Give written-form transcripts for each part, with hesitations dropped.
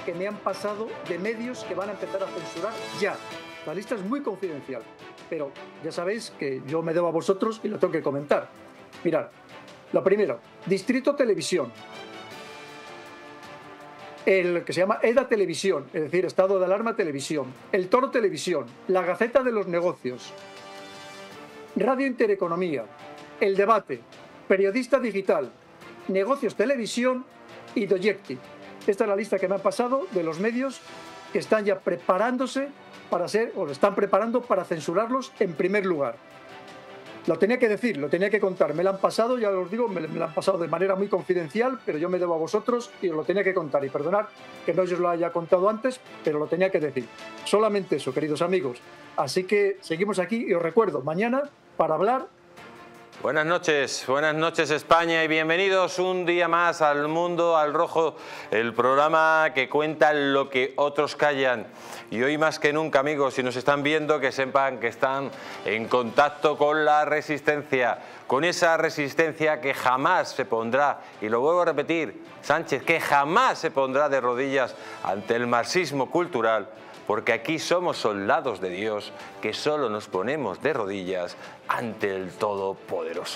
que me han pasado de medios que van a empezar a censurar ya. La lista es muy confidencial, pero ya sabéis que yo me debo a vosotros y lo tengo que comentar. Mirad, lo primero, Distrito Televisión, el que se llama EDA Televisión, es decir, Estado de Alarma Televisión, El Toro Televisión, La Gaceta de los Negocios, Radio Intereconomía, El Debate, Periodista Digital, Negocios Televisión y Doyecti. Esta es la lista que me han pasado de los medios que están ya preparándose para ser, o lo están preparando para censurarlos en primer lugar. Lo tenía que decir, lo tenía que contar. Me lo han pasado, ya os digo, me lo han pasado de manera muy confidencial, pero yo me debo a vosotros y os lo tenía que contar. Y perdonad que no os lo haya contado antes, pero lo tenía que decir. Solamente eso, queridos amigos. Así que seguimos aquí y os recuerdo, mañana para hablar. Buenas noches España y bienvenidos un día más al Mundo al Rojo, el programa que cuenta lo que otros callan. Y hoy más que nunca, amigos, si nos están viendo, que sepan que están en contacto con la resistencia, con esa resistencia que jamás se pondrá, y lo vuelvo a repetir, Sánchez, que jamás se pondrá de rodillas ante el marxismo cultural, porque aquí somos soldados de Dios que solo nos ponemos de rodillas ante el Todopoderoso.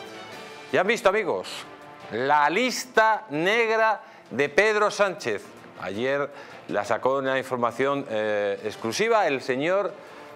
Ya han visto, amigos, la lista negra de Pedro Sánchez. Ayer la sacó una información exclusiva el señor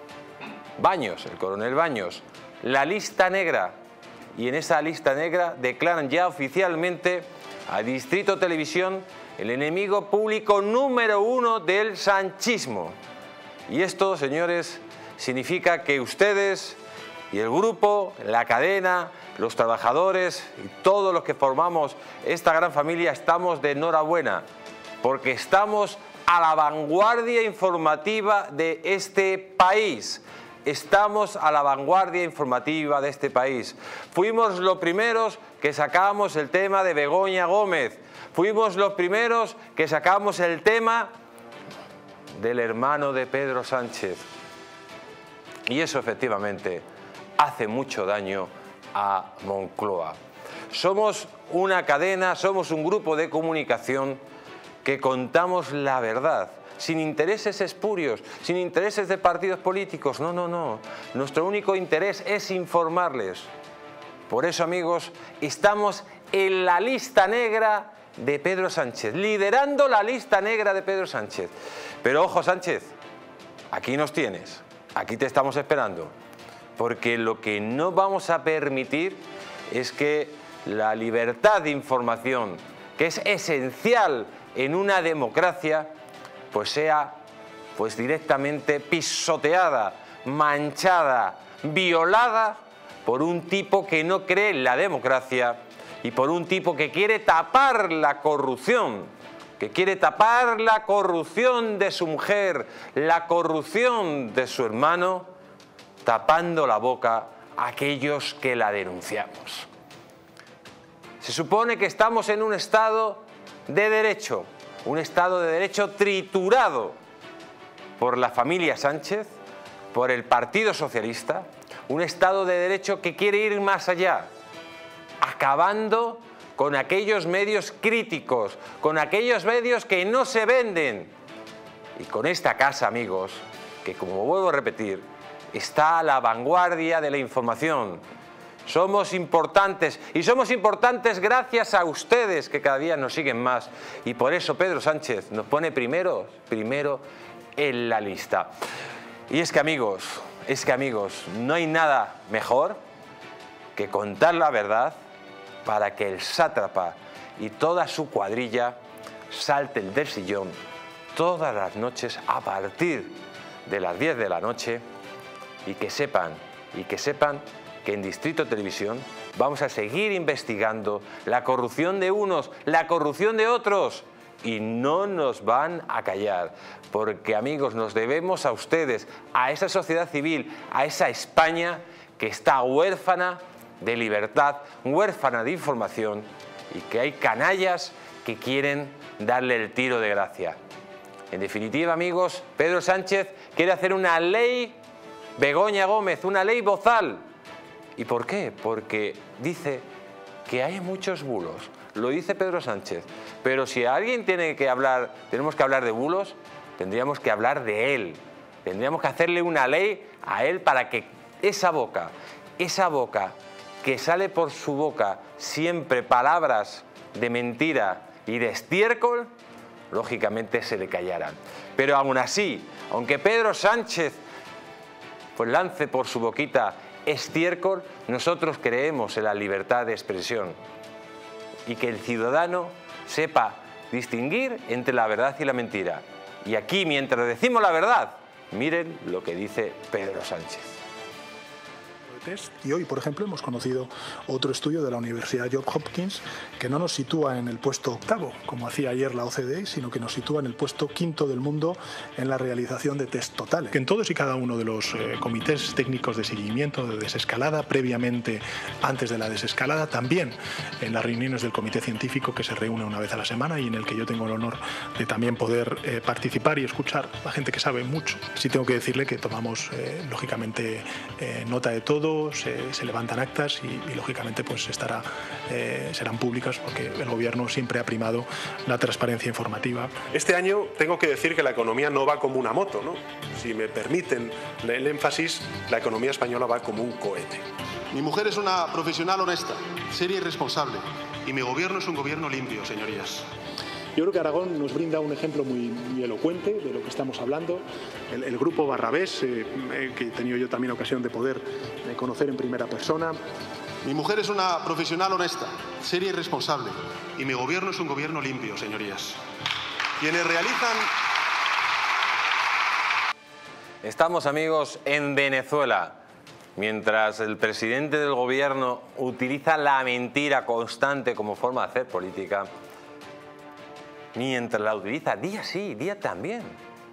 Baños, el coronel Baños. La lista negra. Y en esa lista negra declaran ya oficialmente a Distrito Televisión el enemigo público número 1 del sanchismo. Y esto, señores, significa que ustedes y el grupo, la cadena, los trabajadores y todos los que formamos esta gran familia estamos de enhorabuena, porque estamos a la vanguardia informativa de este país. Estamos a la vanguardia informativa de este país. Fuimos los primeros que sacamos el tema de Begoña Gómez. Fuimos los primeros que sacamos el tema del hermano de Pedro Sánchez. Y eso efectivamente hace mucho daño a Moncloa. Somos una cadena, somos un grupo de comunicación que contamos la verdad, sin intereses espurios, sin intereses de partidos políticos. No, no, no. Nuestro único interés es informarles. Por eso, amigos, estamos en la lista negra de Pedro Sánchez, liderando la lista negra de Pedro Sánchez. Pero ojo, Sánchez, aquí nos tienes, aquí te estamos esperando, porque lo que no vamos a permitir es que la libertad de información, que es esencial en una democracia, pues sea directamente pisoteada, manchada, violada por un tipo que no cree en la democracia y por un tipo que quiere tapar la corrupción, de su mujer, la corrupción de su hermano, tapando la boca a aquellos que la denunciamos. Se supone que estamos en un Estado de Derecho, un Estado de Derecho triturado por la familia Sánchez, por el Partido Socialista, un Estado de Derecho que quiere ir más allá, acabando con aquellos medios críticos, con aquellos medios que no se venden. Y con esta casa, amigos, que como vuelvo a repetir, está a la vanguardia de la información. Somos importantes y somos importantes gracias a ustedes que cada día nos siguen más. Y por eso Pedro Sánchez nos pone primero en la lista. Y es que amigos, no hay nada mejor que contar la verdad para que el sátrapa y toda su cuadrilla salten del sillón todas las noches a partir de las 10 de la noche y que sepan que en Distrito Televisión vamos a seguir investigando la corrupción de unos, la corrupción de otros, y no nos van a callar, porque amigos, nos debemos a ustedes, a esa sociedad civil, a esa España que está huérfana de libertad, huérfana de información, y que hay canallas que quieren darle el tiro de gracia. En definitiva, amigos, Pedro Sánchez quiere hacer una ley Begoña Gómez, una ley Bozal. ¿Y por qué? Porque dice que hay muchos bulos, lo dice Pedro Sánchez. Pero si alguien tiene que hablar, tenemos que hablar de bulos, tendríamos que hablar de él. Tendríamos que hacerle una ley a él para que esa boca que sale por su boca siempre palabras de mentira y de estiércol, lógicamente se le callaran. Pero aún así, aunque Pedro Sánchez pues lance por su boquita estiércol, nosotros creemos en la libertad de expresión y que el ciudadano sepa distinguir entre la verdad y la mentira. Y aquí, mientras decimos la verdad, miren lo que dice Pedro Sánchez. Y hoy, por ejemplo, hemos conocido otro estudio de la Universidad Johns Hopkins que no nos sitúa en el puesto 8º, como hacía ayer la OCDE, sino que nos sitúa en el puesto 5º del mundo en la realización de test totales. En todos y cada uno de los comités técnicos de seguimiento de desescalada, previamente antes de la desescalada, también en las reuniones del comité científico que se reúne una vez a la semana y en el que yo tengo el honor de también poder participar y escuchar a gente que sabe mucho. Sí tengo que decirle que tomamos, lógicamente, nota de todo. Se levantan actas y lógicamente pues serán públicas porque el gobierno siempre ha primado la transparencia informativa. Este año tengo que decir que la economía no va como una moto, ¿no? Si me permiten el énfasis, la economía española va como un cohete. Mi mujer es una profesional honesta, seria y responsable, y mi gobierno es un gobierno limpio, señorías. Yo creo que Aragón nos brinda un ejemplo muy elocuente de lo que estamos hablando. El grupo Barrabés, que he tenido yo también ocasión de poder conocer en primera persona. Mi mujer es una profesional honesta, seria y responsable, y mi gobierno es un gobierno limpio, señorías. Quienes realizan... Estamos, amigos, en Venezuela. Mientras el presidente del gobierno utiliza la mentira constante como forma de hacer política, mientras la utiliza día sí, día también.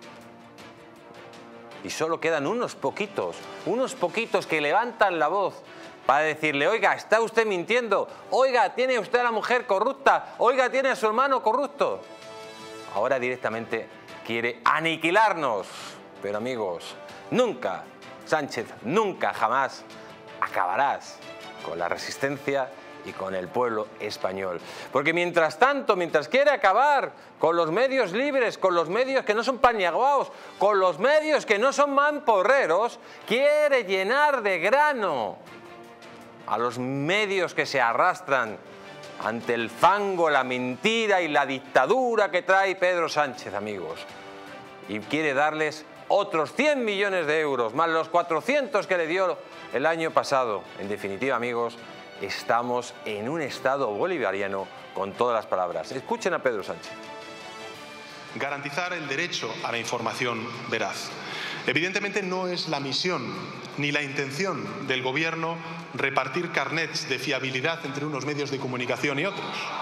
Y solo quedan unos poquitos que levantan la voz para decirle: oiga, está usted mintiendo, oiga, tiene usted a la mujer corrupta, oiga, tiene a su hermano corrupto. Ahora directamente quiere aniquilarnos. Pero amigos, nunca, Sánchez, nunca jamás acabarás con la resistencia y con el pueblo español. Porque mientras tanto, mientras quiere acabar con los medios libres, con los medios que no son paniaguaos, con los medios que no son mamporreros, quiere llenar de grano a los medios que se arrastran ante el fango, la mentira y la dictadura que trae Pedro Sánchez, amigos. Y quiere darles otros 100 millones de euros, más los 400 que le dio el año pasado. En definitiva, amigos, estamos en un estado bolivariano con todas las palabras. Escuchen a Pedro Sánchez. Garantizar el derecho a la información veraz. Evidentemente no es la misión ni la intención del gobierno repartir carnets de fiabilidad entre unos medios de comunicación y otros.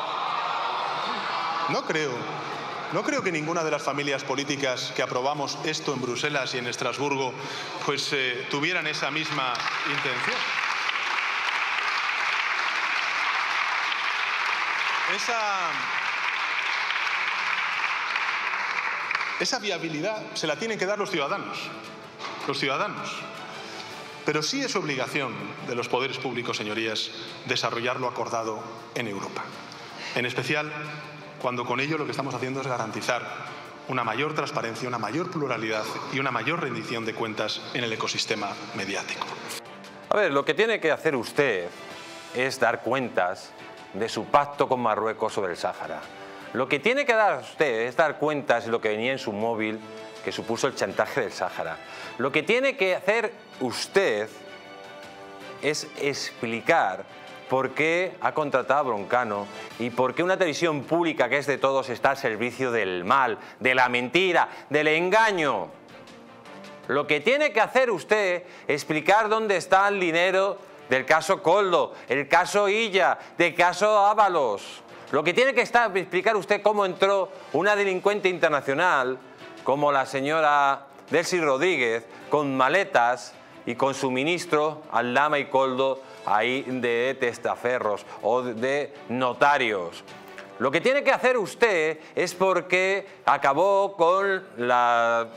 No creo que ninguna de las familias políticas que aprobamos esto en Bruselas y en Estrasburgo pues tuvieran esa misma intención. Esa viabilidad se la tienen que dar los ciudadanos. Pero sí es obligación de los poderes públicos, señorías, desarrollar lo acordado en Europa. En especial cuando con ello lo que estamos haciendo es garantizar una mayor transparencia, una mayor pluralidad y una mayor rendición de cuentas en el ecosistema mediático. A ver, lo que tiene que hacer usted es dar cuentas de su pacto con Marruecos sobre el Sáhara. Lo que tiene que dar usted es dar cuentas de lo que venía en su móvil, que supuso el chantaje del Sáhara. Lo que tiene que hacer usted es explicar por qué ha contratado a Broncano y por qué una televisión pública que es de todos está al servicio del mal, de la mentira, del engaño. Lo que tiene que hacer usted es explicar dónde está el dinero del caso Koldo, el caso Illa, del caso Ábalos. Lo que tiene que explicar usted cómo entró una delincuente internacional como la señora Delcy Rodríguez con maletas y con su ministro Aldama y Koldo ahí de testaferros o de notarios. Lo que tiene que hacer usted es porque acabó con la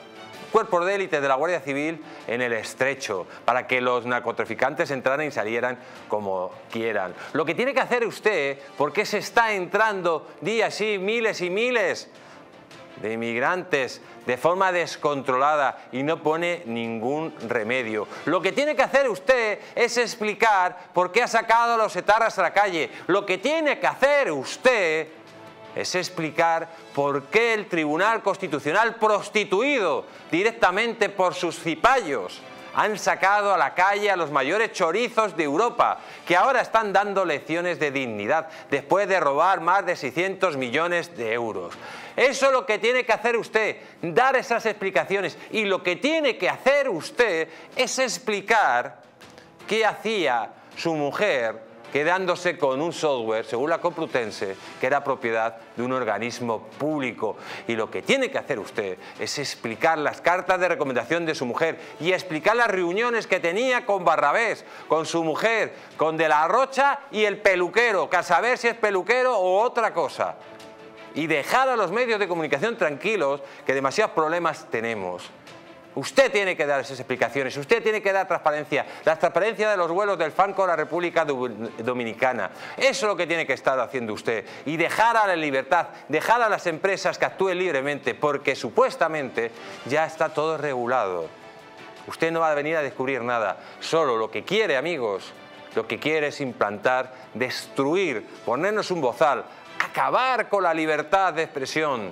cuerpos de élite de la Guardia Civil en el Estrecho, para que los narcotraficantes entraran y salieran como quieran. Lo que tiene que hacer usted, porque se está entrando día sí miles y miles de inmigrantes de forma descontrolada y no pone ningún remedio. Lo que tiene que hacer usted es explicar por qué ha sacado a los etarras a la calle. Lo que tiene que hacer usted es explicar por qué el Tribunal Constitucional, prostituido directamente por sus cipayos, han sacado a la calle a los mayores chorizos de Europa, que ahora están dando lecciones de dignidad después de robar más de 600 millones de euros. Eso es lo que tiene que hacer usted, dar esas explicaciones. Y lo que tiene que hacer usted es explicar qué hacía su mujer quedándose con un software, según la Complutense, que era propiedad de un organismo público. Y lo que tiene que hacer usted es explicar las cartas de recomendación de su mujer y explicar las reuniones que tenía con Barrabés, con su mujer, con De la Rocha y el peluquero, que a saber si es peluquero o otra cosa. Y dejar a los medios de comunicación tranquilos, que demasiados problemas tenemos. Usted tiene que dar esas explicaciones, usted tiene que dar transparencia, la transparencia de los vuelos del Banco de la República Dominicana. Eso es lo que tiene que estar haciendo usted. Y dejar a la libertad, dejar a las empresas que actúen libremente, porque supuestamente ya está todo regulado. Usted no va a venir a descubrir nada. Solo lo que quiere, amigos, lo que quiere es implantar, destruir, ponernos un bozal, acabar con la libertad de expresión.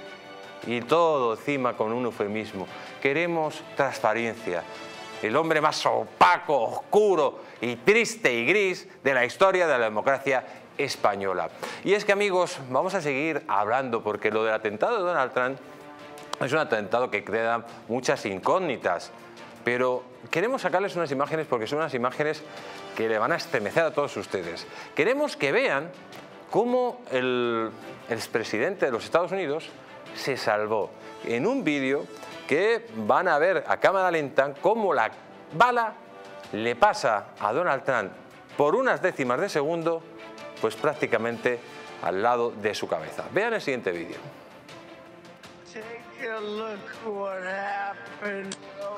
Y todo encima con un eufemismo. Queremos transparencia. El hombre más opaco, oscuro y triste y gris de la historia de la democracia española. Y es que, amigos, vamos a seguir hablando, porque lo del atentado de Donald Trump es un atentado que crea muchas incógnitas. Pero queremos sacarles unas imágenes, porque son unas imágenes que le van a estremecer a todos ustedes. Queremos que vean cómo el expresidente de los Estados Unidos se salvó en un vídeo que van a ver a cámara lenta cómo la bala le pasa a Donald Trump por unas décimas de segundo, pues prácticamente al lado de su cabeza. Vean el siguiente vídeo. Take a look what happened.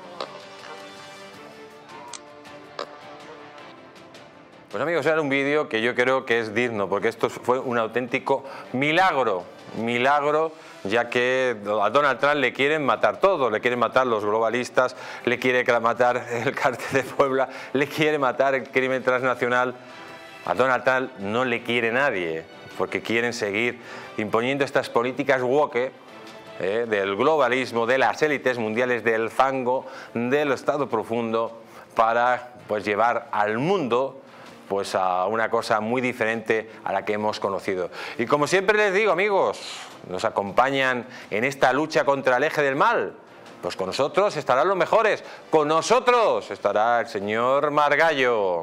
Pues, amigos, era un vídeo que yo creo que es digno, porque esto fue un auténtico milagro, ya que a Donald Trump le quieren matar todo, le quieren matar los globalistas, le quiere matar el cártel de Puebla, le quiere matar el crimen transnacional. A Donald Trump no le quiere nadie, porque quieren seguir imponiendo estas políticas woke, del globalismo, de las élites mundiales, del fango, del Estado profundo, para pues llevar al mundo pues a una cosa muy diferente a la que hemos conocido. Y como siempre les digo, amigos, nos acompañan en esta lucha contra el eje del mal. Pues con nosotros estarán los mejores, con nosotros estará el señor Margallo.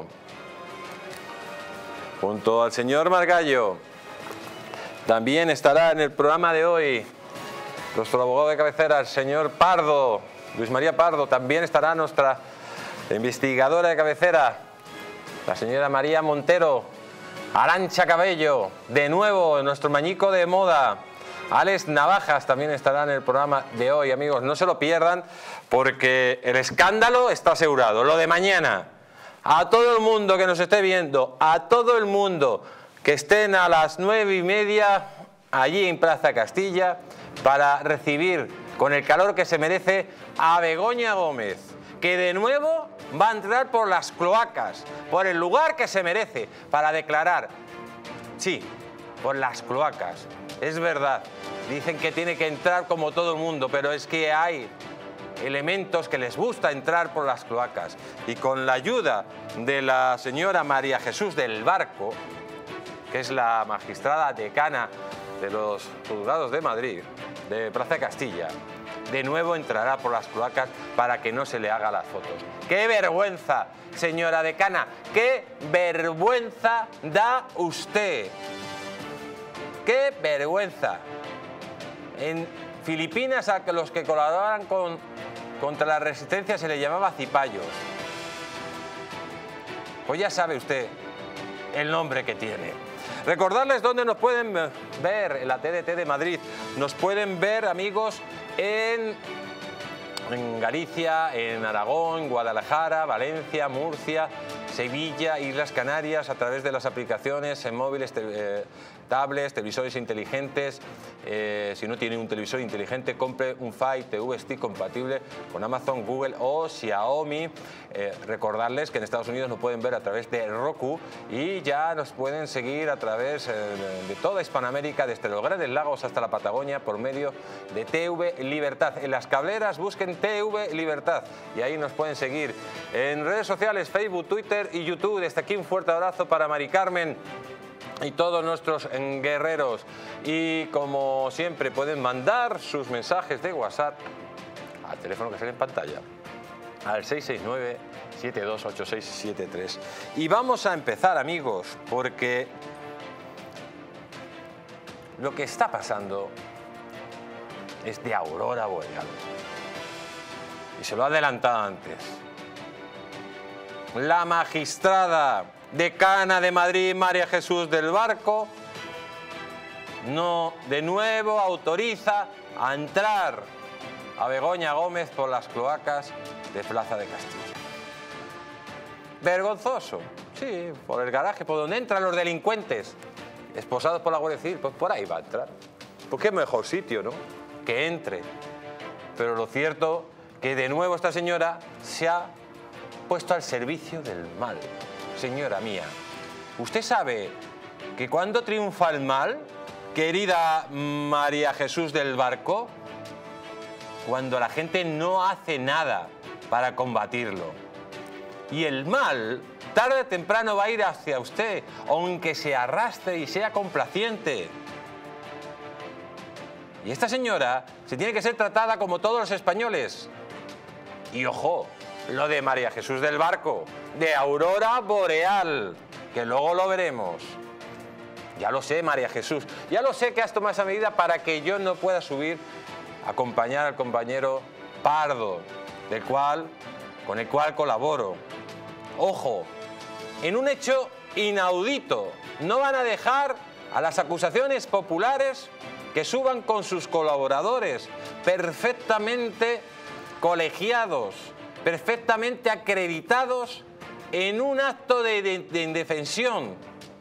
Junto al señor Margallo también estará en el programa de hoy nuestro abogado de cabecera, el señor Pardo, Luis María Pardo. También estará nuestra investigadora de cabecera, la señora María Montero. Arantxa Cabello, de nuevo, nuestro mañico de moda. Alex Navajas también estará en el programa de hoy, amigos. No se lo pierdan, porque el escándalo está asegurado. Lo de mañana, a todo el mundo que nos esté viendo, a todo el mundo que estén a las 9:30 allí en Plaza Castilla para recibir con el calor que se merece a Begoña Gómez, que de nuevo va a entrar por las cloacas, por el lugar que se merece, para declarar, sí, por las cloacas. Es verdad, dicen que tiene que entrar como todo el mundo, pero es que hay elementos que les gusta entrar por las cloacas. Y con la ayuda de la señora María Jesús del Barco, que es la magistrada decana de los juzgados de Madrid, de Plaza de Castilla, de nuevo entrará por las cloacas para que no se le haga las fotos. ¡Qué vergüenza, señora decana! ¡Qué vergüenza da usted! ¡Qué vergüenza! En Filipinas, a los que colaboraban contra la resistencia se le llamaba cipayos. Pues ya sabe usted el nombre que tiene. Recordarles dónde nos pueden ver en la TDT de Madrid. Nos pueden ver, amigos, en en Galicia, en Aragón, Guadalajara, Valencia, Murcia, Sevilla, Islas Canarias, a través de las aplicaciones en móviles, tablets, televisores inteligentes. Si no tiene un televisor inteligente, compre un Fire TV Stick compatible con Amazon, Google o Xiaomi. Recordarles que en Estados Unidos nos pueden ver a través de Roku y ya nos pueden seguir a través de toda Hispanoamérica, desde los Grandes Lagos hasta la Patagonia, por medio de TV Libertad. En las cableras busquen TV Libertad y ahí nos pueden seguir en redes sociales, Facebook, Twitter y YouTube. Desde aquí un fuerte abrazo para Mari Carmen y todos nuestros guerreros. Y como siempre pueden mandar sus mensajes de WhatsApp al teléfono que sale en pantalla, al 669-728673. Y vamos a empezar, amigos, porque lo que está pasando es de aurora boreal. Y se lo ha adelantado antes. La magistrada decana de Madrid, María Jesús del Barco, de nuevo autoriza a entrar a Begoña Gómez por las cloacas de Plaza de Castilla. Vergonzoso, sí, por el garaje, por donde entran los delincuentes, esposados por la Guardia Civil, pues por ahí va a entrar. Pues qué mejor sitio, ¿no?, que entre. Pero lo cierto que de nuevo esta señora se ha puesto al servicio del mal. Señora mía, ¿usted sabe que cuando triunfa el mal, querida María Jesús del Barco, cuando la gente no hace nada para combatirlo? Y el mal, tarde o temprano, va a ir hacia usted, aunque se arrastre y sea complaciente. Y esta señora se tiene que ser tratada como todos los españoles. Y ojo, lo de María Jesús del Barco, de aurora boreal, que luego lo veremos. Ya lo sé, María Jesús, ya lo sé que has tomado esa medida para que yo no pueda subir a acompañar al compañero Pardo, con el cual colaboro. Ojo, en un hecho inaudito, no van a dejar a las acusaciones populares que suban con sus colaboradores, perfectamente colegiados, perfectamente acreditados, en un acto de indefensión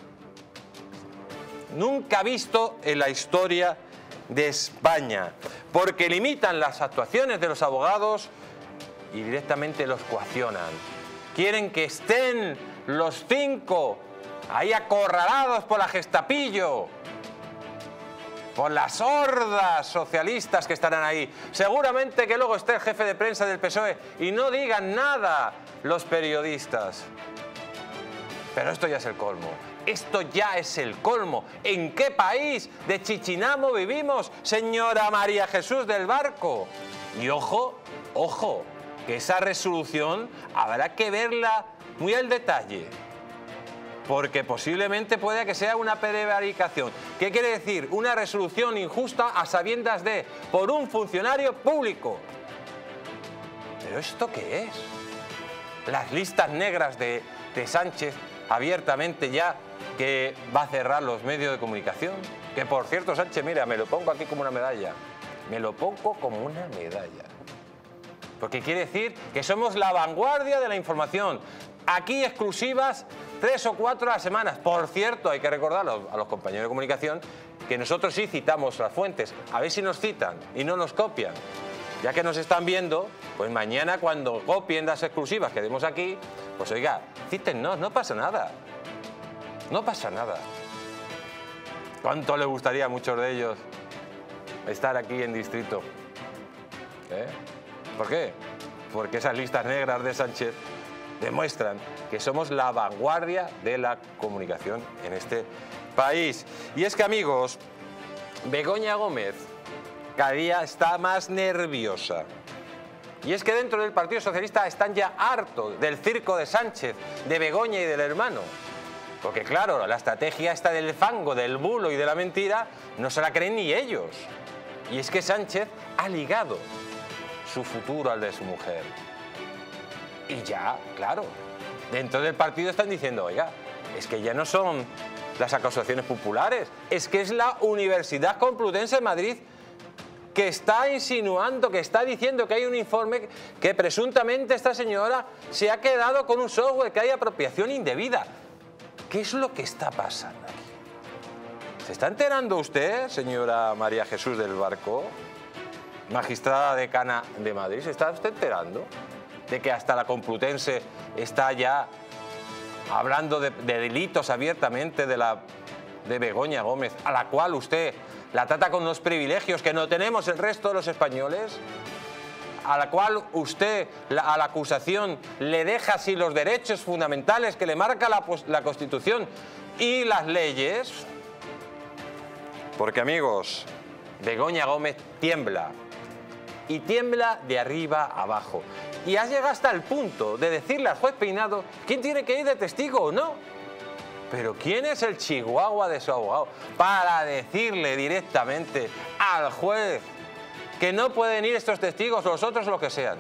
nunca visto en la historia de España, porque limitan las actuaciones de los abogados y directamente los coaccionan. Quieren que estén los 5 ahí acorralados por la Gestapillo, por las hordas socialistas que estarán ahí. Seguramente que luego esté el jefe de prensa del PSOE y no digan nada los periodistas. Pero esto ya es el colmo. Esto ya es el colmo. ¿En qué país de Chichinamo vivimos, señora María Jesús del Barco? Y ojo, ojo, que esa resolución habrá que verla muy al detalle, porque posiblemente pueda que sea una prevaricación. ¿Qué quiere decir? Una resolución injusta a sabiendas de por un funcionario público. ¿Pero esto qué es? Las listas negras de Sánchez, abiertamente ya, que va a cerrar los medios de comunicación. Que por cierto, Sánchez, mira, me lo pongo aquí como una medalla. Me lo pongo como una medalla. Porque quiere decir que somos la vanguardia de la información. Aquí exclusivas 3 o 4 a las semanas. Por cierto, hay que recordar a los compañeros de comunicación que nosotros sí citamos las fuentes. A ver si nos citan y no nos copian. Ya que nos están viendo, pues mañana cuando copien las exclusivas que demos aquí, pues oiga, cítennos, no pasa nada. No pasa nada. ¿Cuánto les gustaría a muchos de ellos estar aquí en Distrito? ¿Por qué? Porque esas listas negras de Sánchez demuestran que somos la vanguardia de la comunicación en este país. Y es que, amigos, Begoña Gómez cada día está más nerviosa. Y es que dentro del Partido Socialista están ya hartos del circo de Sánchez, de Begoña y del hermano. Porque claro, la estrategia esta del fango, del bulo y de la mentira no se la creen ni ellos. Y es que Sánchez ha ligado su futuro al de su mujer. Y ya, claro, dentro del partido están diciendo, oiga, es que ya no son las acusaciones populares, es que es la Universidad Complutense de Madrid que está insinuando, que está diciendo que hay un informe que presuntamente esta señora se ha quedado con un software, que hay apropiación indebida. ¿Qué es lo que está pasando aquí? ¿Se está enterando usted, señora María Jesús del Barco, magistrada decana de Madrid? ¿Se está usted enterando de que hasta la Complutense está ya hablando de delitos abiertamente de Begoña Gómez, a la cual usted la trata con unos privilegios que no tenemos el resto de los españoles? A la cual usted, a la acusación, le deja así los derechos fundamentales que le marca la Constitución y las leyes. Porque, amigos, Begoña Gómez tiembla. Y tiembla de arriba a abajo. Y has llegado hasta el punto de decirle al juez Peinado quién tiene que ir de testigo o no. Pero ¿quién es el chihuahua de su abogado para decirle directamente al juez que no pueden ir estos testigos, los otros, lo que sean?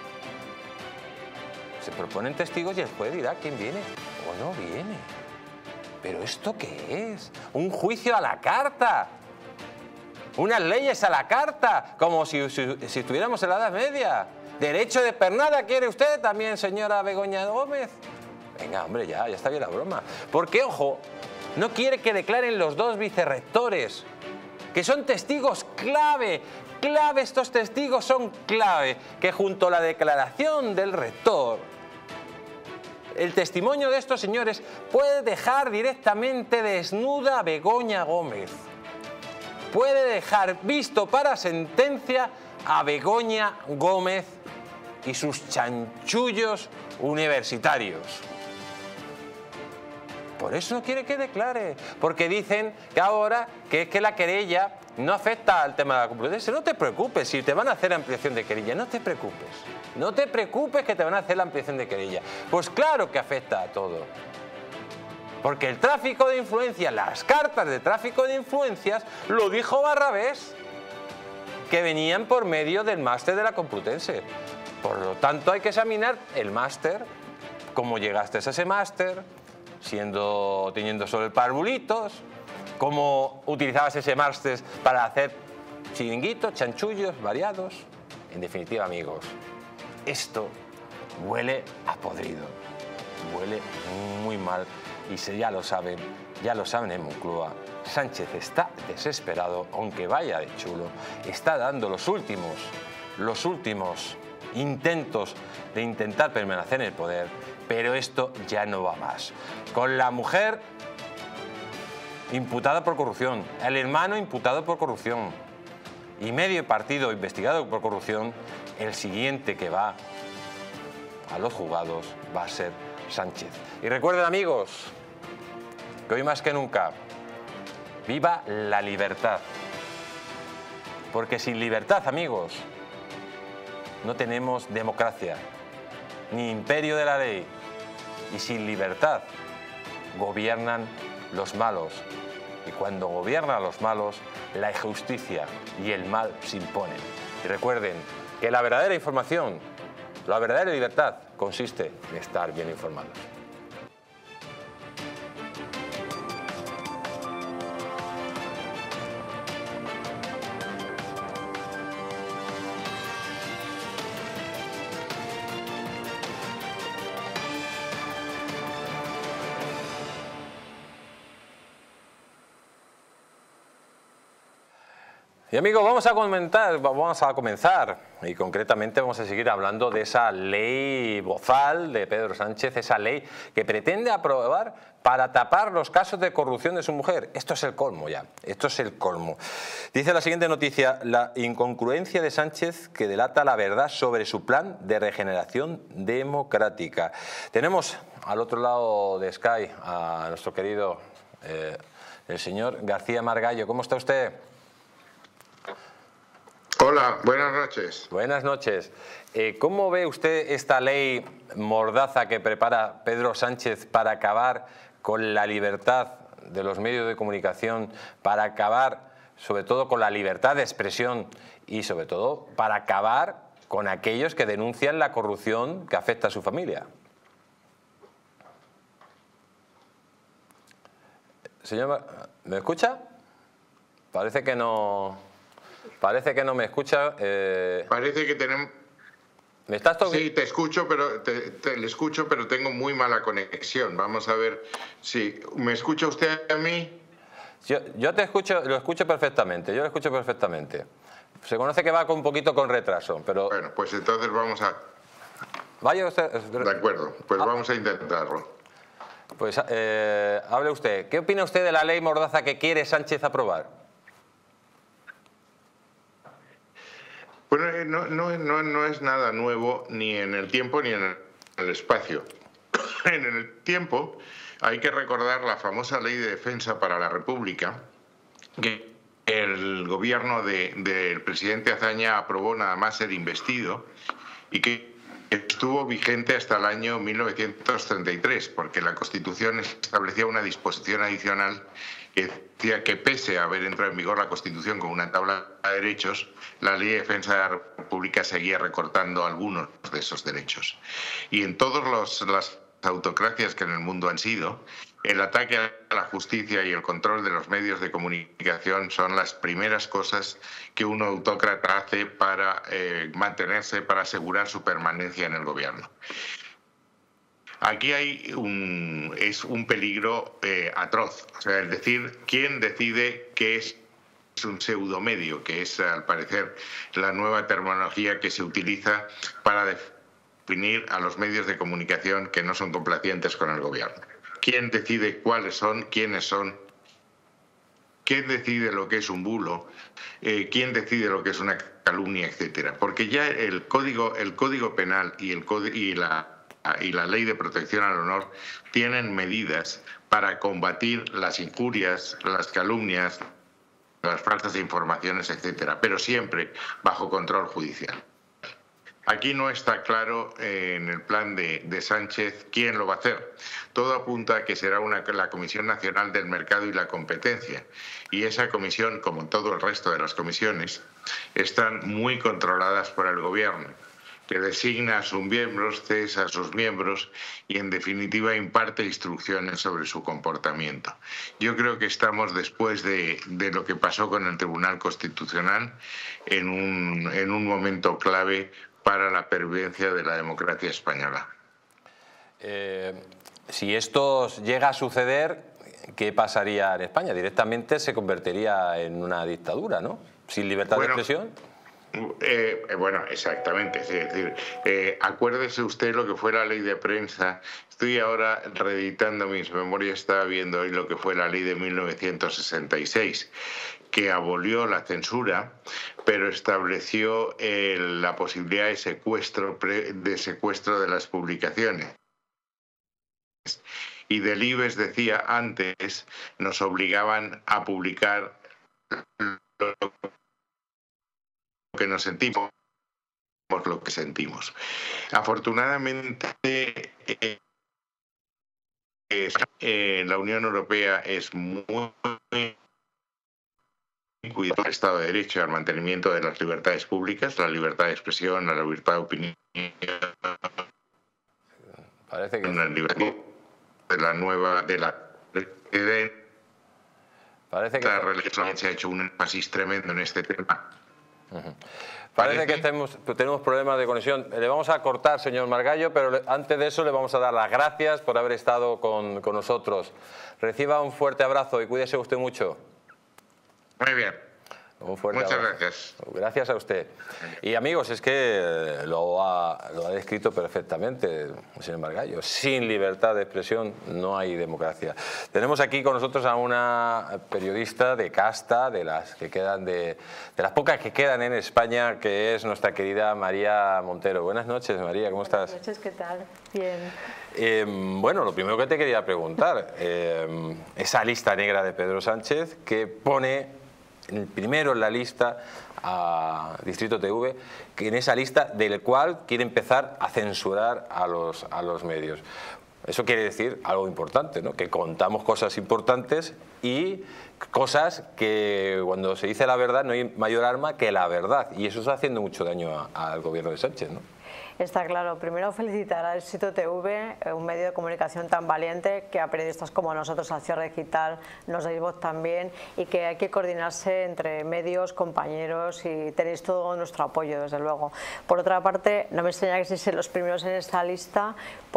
Se proponen testigos y el juez dirá quién viene o no viene. ¿Pero esto qué es? ¿Un juicio a la carta? ¿Unas leyes a la carta? Como si estuviéramos en la Edad Media. ¿Derecho de pernada quiere usted también, señora Begoña Gómez? Venga, hombre, ya está bien la broma. Porque, ojo, no quiere que declaren los dos vicerrectores, que son testigos clave. Clave, estos testigos son clave, que junto a la declaración del rector, el testimonio de estos señores puede dejar directamente desnuda a Begoña Gómez. Puede dejar visto para sentencia a Begoña Gómez y sus chanchullos universitarios. Por eso no quiere que declare, porque dicen que ahora que es que la querella no afecta al tema de la Complutense. No te preocupes, si te van a hacer ampliación de querella, no te preocupes. No te preocupes que te van a hacer la ampliación de querella. Pues claro que afecta a todo. Porque el tráfico de influencias, las cartas de tráfico de influencias, lo dijo Barrabés, que venían por medio del máster de la Complutense. Por lo tanto, hay que examinar el máster, cómo llegaste a ese máster, teniendo solo el parvulitos, cómo utilizabas ese máster para hacer chiringuitos, chanchullos variados. En definitiva, amigos, esto huele a podrido, huele muy mal y ya lo saben en Moncloa. Sánchez está desesperado, aunque vaya de chulo, está dando los últimos intentos de intentar permanecer en el poder, pero esto ya no va más. Con la mujer imputada por corrupción, el hermano imputado por corrupción y medio partido investigado por corrupción, el siguiente que va a los juzgados va a ser Sánchez. Y recuerden, amigos, que hoy más que nunca, viva la libertad. Porque sin libertad, amigos, no tenemos democracia, ni imperio de la ley. Y sin libertad gobiernan los malos. Y cuando gobiernan los malos, la injusticia y el mal se imponen. Y recuerden que la verdadera información, la verdadera libertad, consiste en estar bien informados. Y amigos, vamos a comenzar y concretamente vamos a seguir hablando de esa ley bozal de Pedro Sánchez, esa ley que pretende aprobar para tapar los casos de corrupción de su mujer. Esto es el colmo ya, esto es el colmo. Dice la siguiente noticia: la incongruencia de Sánchez que delata la verdad sobre su plan de regeneración democrática. Tenemos al otro lado de Sky a nuestro querido el señor García Margallo. ¿Cómo está usted? Hola, buenas noches. Buenas noches. ¿Cómo ve usted esta ley mordaza que prepara Pedro Sánchez para acabar con la libertad de los medios de comunicación, para acabar sobre todo con la libertad de expresión y sobre todo para acabar con aquellos que denuncian la corrupción que afecta a su familia? Señor, ¿me escucha? Parece que no... Parece que no me escucha. Parece que tenemos... ¿Me estás tocando? Sí, te escucho, pero le escucho, pero tengo muy mala conexión. Vamos a ver si... ¿Me escucha usted a mí? Yo te escucho, lo escucho perfectamente, yo lo escucho perfectamente. Se conoce que va con un poquito con retraso, pero... Bueno, pues entonces vamos a... Vaya usted... De acuerdo, pues vamos a intentarlo. Pues hable usted. ¿Qué opina usted de la ley Mordaza que quiere Sánchez aprobar? Bueno, no es nada nuevo ni en el tiempo ni en el espacio. En el tiempo hay que recordar la famosa Ley de Defensa para la República, que el gobierno del presidente Azaña aprobó nada más ser investido y que estuvo vigente hasta el año 1933, porque la Constitución establecía una disposición adicional que decía que pese a haber entrado en vigor la Constitución con una tabla de derechos, la Ley de Defensa de la República seguía recortando algunos de esos derechos. Y en todas las autocracias que en el mundo han sido, el ataque a la justicia y el control de los medios de comunicación son las primeras cosas que un autócrata hace para mantenerse, para asegurar su permanencia en el gobierno. Aquí hay un peligro atroz, o sea, es decir, ¿quién decide qué es un pseudomedio? Que es, al parecer, la nueva terminología que se utiliza para definir a los medios de comunicación que no son complacientes con el gobierno. ¿Quién decide cuáles son, quiénes son? ¿Quién decide lo que es un bulo? ¿Quién decide lo que es una calumnia, etcétera? Porque ya el código penal y la ley de protección al honor tienen medidas para combatir las injurias, las calumnias, las faltas de informaciones, etcétera, pero siempre bajo control judicial. Aquí no está claro en el plan de Sánchez quién lo va a hacer. Todo apunta a que será la Comisión Nacional del Mercado y la Competencia. Y esa comisión, como en todo el resto de las comisiones, están muy controladas por el Gobierno, que designa a sus miembros, cesa a sus miembros y, en definitiva, imparte instrucciones sobre su comportamiento. Yo creo que estamos después de lo que pasó con el Tribunal Constitucional en un momento clave para la pervivencia de la democracia española. Si esto llega a suceder, ¿qué pasaría en España? Directamente se convertiría en una dictadura, ¿no? Sin libertad de expresión. Bueno, exactamente. Es decir, acuérdese usted lo que fue la ley de prensa. Estoy ahora reeditando mis memorias, estaba viendo hoy lo que fue la ley de 1966, que abolió la censura, pero estableció la posibilidad de secuestro de las publicaciones. Y Delibes decía antes, nos obligaban a publicar lo que nos sentimos, lo que sentimos. Afortunadamente, la Unión Europea es muy cuidado del Estado de Derecho, al mantenimiento de las libertades públicas, la libertad de expresión, la libertad de opinión. Parece que la libertad de la parece que la religión se ha hecho un énfasis tremendo en este tema. Parece que tenemos problemas de conexión. Le vamos a cortar, señor Margallo, pero antes de eso le vamos a dar las gracias por haber estado con nosotros. Reciba un fuerte abrazo y cuídese usted mucho. Muy bien. Muchas gracias. Gracias a usted. Y amigos, es que lo ha descrito perfectamente el señor Margallo. Sin libertad de expresión no hay democracia. Tenemos aquí con nosotros a una periodista de casta, de las pocas que quedan en España, que es nuestra querida María Montero. Buenas noches, María, ¿cómo estás? Buenas noches, ¿qué tal? Bien. Bueno, lo primero que te quería preguntar, esa lista negra de Pedro Sánchez que pone primero en la lista a Distrito TV, que en esa lista del cual quiere empezar a censurar a los medios. Eso quiere decir algo importante, ¿no? Que contamos cosas importantes y cosas que cuando se dice la verdad no hay mayor arma que la verdad, y eso está haciendo mucho daño al gobierno de Sánchez, ¿no? Está claro. Primero felicitar a Éxito TV, un medio de comunicación tan valiente, que a periodistas como nosotros, al cierre digital, nos dais voz también, y que hay que coordinarse entre medios, compañeros, y tenéis todo nuestro apoyo, desde luego. Por otra parte, no me extraña que seáis los primeros en esta lista,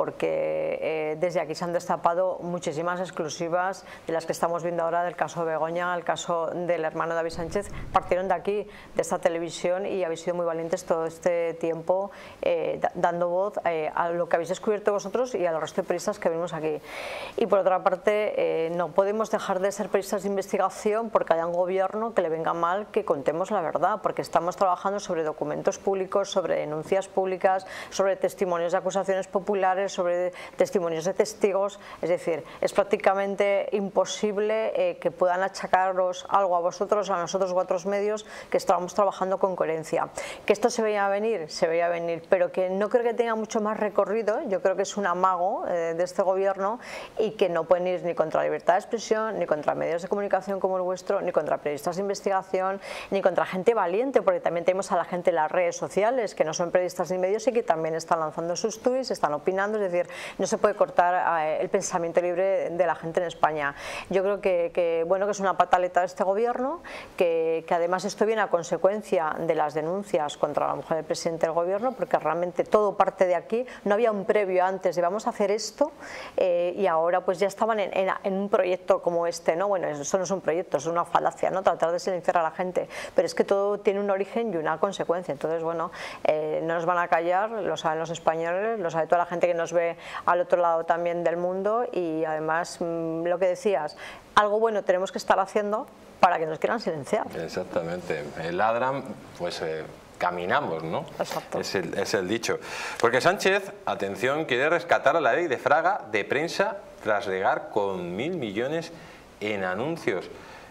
porque desde aquí se han destapado muchísimas exclusivas de las que estamos viendo ahora, del caso Begoña, el caso del hermano David Sánchez. Partieron de aquí, de esta televisión, y habéis sido muy valientes todo este tiempo dando voz a lo que habéis descubierto vosotros y a los resto de periodistas que venimos aquí. Y por otra parte, no podemos dejar de ser periodistas de investigación porque haya un gobierno que le venga mal que contemos la verdad, porque estamos trabajando sobre documentos públicos, sobre denuncias públicas, sobre testimonios de acusaciones populares, sobre testimonios de testigos. Es decir, es prácticamente imposible que puedan achacaros algo a vosotros, a nosotros u otros medios, que estamos trabajando con coherencia. Que esto se veía venir, pero que no creo que tenga mucho más recorrido. Yo creo que es un amago de este gobierno, y que no pueden ir ni contra la libertad de expresión, ni contra medios de comunicación como el vuestro, ni contra periodistas de investigación, ni contra gente valiente, porque también tenemos a la gente en las redes sociales que no son periodistas ni medios y que también están lanzando sus tweets, están opinando. Es decir, no se puede cortar el pensamiento libre de la gente en España. Yo creo que es una pataleta de este gobierno, que además esto viene a consecuencia de las denuncias contra la mujer del presidente del gobierno, porque realmente todo parte de aquí. No había un previo antes de vamos a hacer esto, y ahora pues ya estaban en un proyecto como este, ¿no? Bueno, eso no es un proyecto, es una falacia, ¿no? Tratar de silenciar a la gente, pero es que todo tiene un origen y una consecuencia. Entonces, bueno, no nos van a callar, lo saben los españoles, lo sabe toda la gente que nos ve al otro lado también del mundo, y además, lo que decías, algo bueno tenemos que estar haciendo para que nos quieran silenciar. Exactamente. Ladran, pues caminamos, ¿no? Exacto. Es el dicho. Porque Sánchez, atención, quiere rescatar a la ley de Fraga de prensa tras regar con 1.000 millones en anuncios.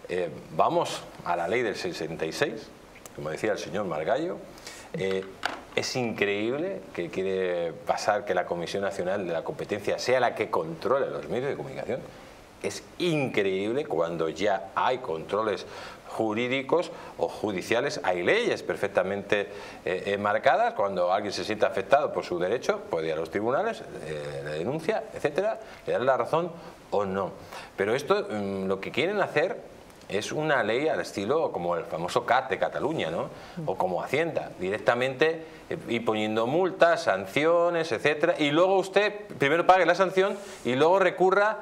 Vamos a la ley del 66, como decía el señor Margallo. Es increíble que quiere pasar que la Comisión Nacional de la Competencia sea la que controle los medios de comunicación. Es increíble cuando ya hay controles jurídicos o judiciales, hay leyes perfectamente marcadas. Cuando alguien se siente afectado por su derecho, puede ir a los tribunales, le denuncia, etcétera, le dan la razón o no. Pero esto, lo que quieren hacer es una ley al estilo como el famoso CAT de Cataluña, ¿no? O como Hacienda, directamente y poniendo multas, sanciones, etcétera, y luego usted primero pague la sanción y luego recurra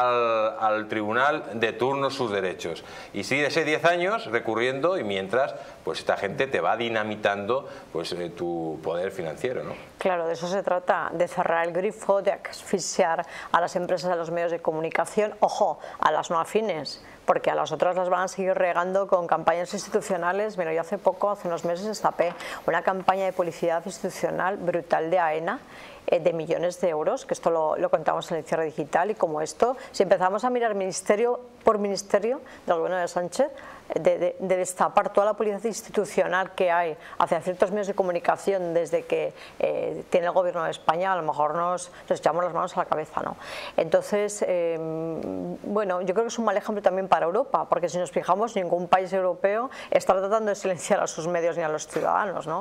al tribunal de turno sus derechos. Y sigue ese 10 años recurriendo, y mientras pues esta gente te va dinamitando pues tu poder financiero, ¿no? Claro, de eso se trata, de cerrar el grifo, de asfixiar a las empresas, a los medios de comunicación, ojo, a las no afines, porque a las otras las van a seguir regando con campañas institucionales. Mira, yo hace unos meses destapé una campaña de publicidad institucional brutal de AENA, de millones de euros, que esto lo contamos en el cierre digital. Y como esto, si empezamos a mirar ministerio por ministerio del gobierno de Sánchez, de destapar toda la publicidad institucional que hay hacia ciertos medios de comunicación desde que tiene el gobierno de España, a lo mejor nos echamos las manos a la cabeza, ¿no? Entonces, bueno, yo creo que es un mal ejemplo también para Europa, porque si nos fijamos, ningún país europeo está tratando de silenciar a sus medios ni a los ciudadanos, ¿no?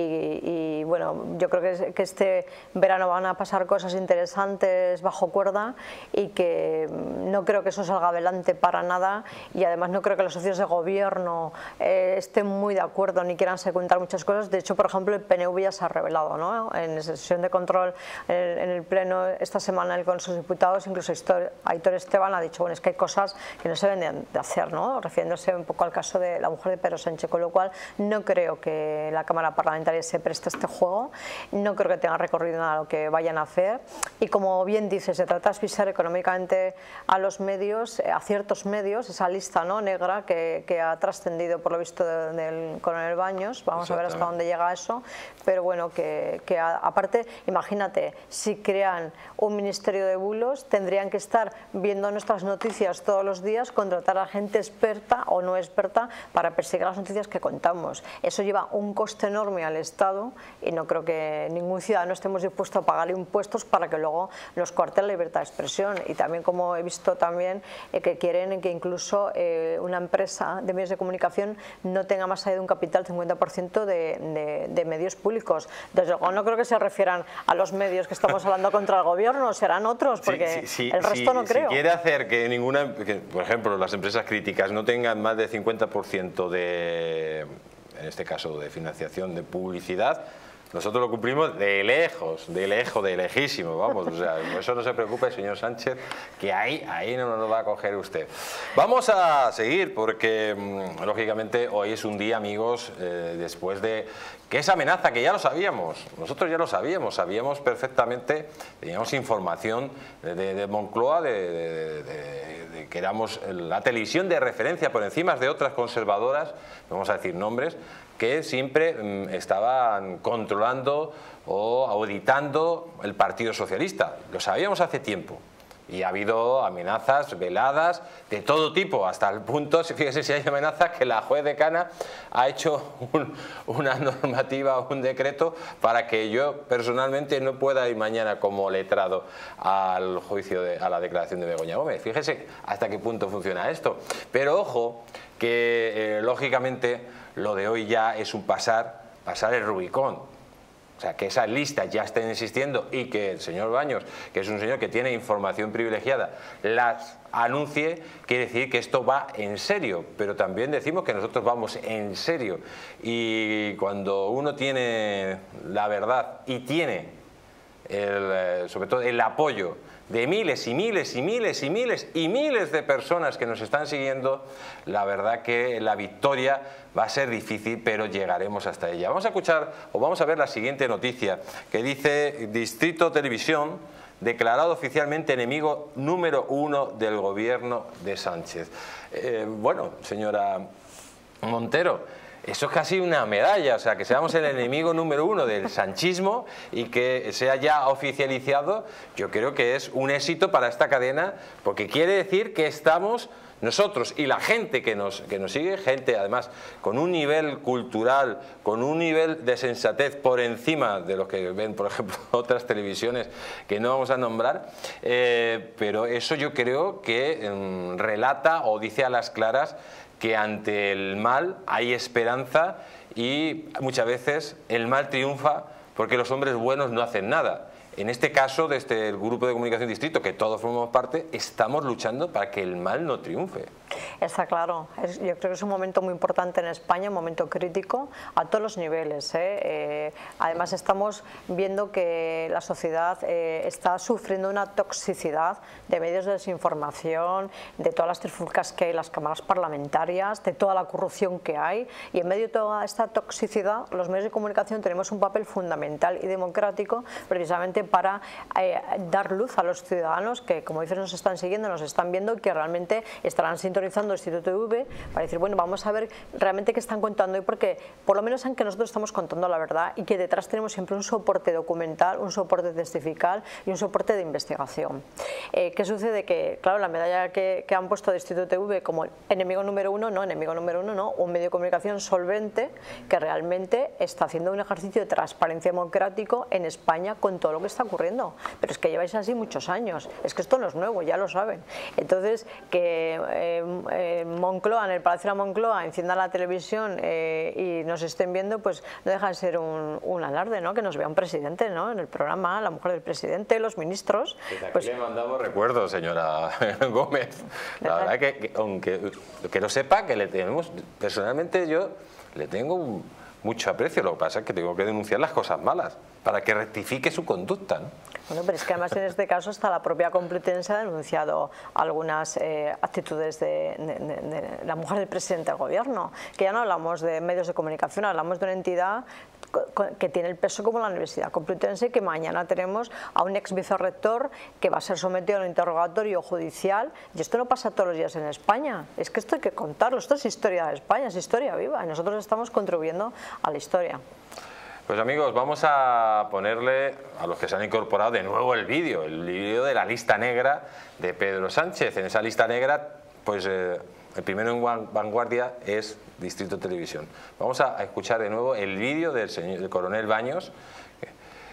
Y bueno, yo creo que este verano van a pasar cosas interesantes bajo cuerda, y que no creo que eso salga adelante para nada, y además no creo que los socios de gobierno estén muy de acuerdo ni quieran secundar muchas cosas. De hecho, por ejemplo, el PNV ya se ha revelado, ¿no? En la sesión de control en el pleno esta semana en el Congreso de los Diputados, incluso Aitor Esteban ha dicho, bueno, es que hay cosas que no se deben de hacer, ¿no? Refiriéndose un poco al caso de la mujer de Pedro Sánchez, con lo cual no creo que la Cámara Parlamentaria se preste a este juego, no creo que tenga recorrido nada lo que vayan a hacer, y como bien dice, se trata de asfixiar económicamente a los medios, a ciertos medios, esa lista, ¿no?, negra que ha trascendido por lo visto del coronel Baños. Vamos a ver hasta dónde llega eso, pero bueno, que aparte, imagínate, si crean un ministerio de bulos, tendrían que estar viendo nuestras noticias todos los días, contratar a gente experta o no experta para perseguir las noticias que contamos. Eso lleva un coste enorme al Estado, y no creo que ningún ciudadano estemos dispuestos dispuesto a pagar impuestos para que luego nos corten la libertad de expresión. Y también, como he visto también, que quieren que incluso una empresa de medios de comunicación no tenga más allá de un capital 50% de medios públicos. Desde luego no creo que se refieran a los medios que estamos hablando contra el gobierno, serán otros, porque el resto no creo. Si quiere hacer que por ejemplo, las empresas críticas no tengan más de 50% de, en este caso, de financiación de publicidad, nosotros lo cumplimos de lejos, de lejísimo, vamos, o sea, eso no se preocupe, señor Sánchez, que ahí no nos va a coger usted. Vamos a seguir porque, lógicamente, hoy es un día, amigos, después de que esa amenaza, que ya lo sabíamos, nosotros ya lo sabíamos perfectamente, teníamos información de Moncloa, de que éramos la televisión de referencia por encima de otras conservadoras, vamos a decir nombres, que siempre estaban controlando o auditando el Partido Socialista. Lo sabíamos hace tiempo. Y ha habido amenazas veladas de todo tipo, hasta el punto, fíjese si hay amenazas, que la juez decana ha hecho una normativa, un decreto, para que yo personalmente no pueda ir mañana como letrado al juicio, a la declaración de Begoña Gómez. Fíjese hasta qué punto funciona esto. Pero ojo, que lógicamente lo de hoy ya es un pasar el Rubicón. O sea, que esas listas ya estén existiendo y que el señor Baños, que es un señor que tiene información privilegiada, las anuncie, quiere decir que esto va en serio. Pero también decimos que nosotros vamos en serio. Y cuando uno tiene la verdad y tiene, sobre todo, el apoyo de miles y miles y miles y miles y miles de personas que nos están siguiendo, la verdad que la victoria va a ser difícil, pero llegaremos hasta ella. Vamos a escuchar o vamos a ver la siguiente noticia que dice: Distrito Televisión declarado oficialmente enemigo número 1 del gobierno de Sánchez. Bueno, señora Montero, eso es casi una medalla, o sea, que seamos el enemigo número 1 del sanchismo y que sea ya oficializado, yo creo que es un éxito para esta cadena, porque quiere decir que estamos nosotros y la gente que nos sigue, gente además con un nivel cultural, con un nivel de sensatez por encima de los que ven, por ejemplo, otras televisiones que no vamos a nombrar, pero eso yo creo que relata o dice a las claras que ante el mal hay esperanza y muchas veces el mal triunfa porque los hombres buenos no hacen nada. En este caso, desde el Grupo de Comunicación Distrito, que todos formamos parte, estamos luchando para que el mal no triunfe. Está claro. Yo creo que es un momento muy importante en España, un momento crítico a todos los niveles. Además, estamos viendo que la sociedad está sufriendo una toxicidad de medios de desinformación, de todas las trifulcas que hay en las cámaras parlamentarias, de toda la corrupción que hay. Y en medio de toda esta toxicidad, los medios de comunicación tenemos un papel fundamental y democrático precisamente para dar luz a los ciudadanos que, como dices, nos están siguiendo, nos están viendo y que realmente estarán sintonizando el Instituto TV para decir, bueno, vamos a ver realmente qué están contando hoy, porque por lo menos saben que nosotros estamos contando la verdad y que detrás tenemos siempre un soporte documental, un soporte testifical y un soporte de investigación. ¿Qué sucede? Que, claro, la medalla que han puesto de Instituto TV como enemigo número 1, no, enemigo número 1 no, un medio de comunicación solvente que realmente está haciendo un ejercicio de transparencia democrático en España con todo lo que está ocurriendo. Pero es que lleváis así muchos años, es que esto no es nuevo, ya lo saben. Entonces, que Moncloa, en el Palacio de la Moncloa, enciendan la televisión y nos estén viendo, pues no deja de ser un alarde, ¿no? Que nos vea un presidente, ¿no? En el programa, la mujer del presidente, los ministros. Desde aquí pues, le mandamos recuerdos, señora Gómez. La verdad que aunque que lo sepa, que le tenemos, personalmente yo le tengo mucho aprecio, lo que pasa es que tengo que denunciar las cosas malas para que rectifique su conducta, ¿no? Bueno, pero es que además en este caso hasta la propia Complutense ha denunciado algunas actitudes de la mujer del presidente del gobierno, que ya no hablamos de medios de comunicación, hablamos de una entidad que tiene el peso como la Universidad Complutense, que mañana tenemos a un ex vicerrector que va a ser sometido a un interrogatorio judicial, y esto no pasa todos los días en España, es que esto hay que contarlo, esto es historia de España, es historia viva, y nosotros estamos contribuyendo a la historia. Pues amigos, vamos a ponerle a los que se han incorporado de nuevo el vídeo de la lista negra de Pedro Sánchez. En esa lista negra, pues el primero en vanguardia es Distrito Televisión. Vamos a escuchar de nuevo el vídeo del coronel Baños,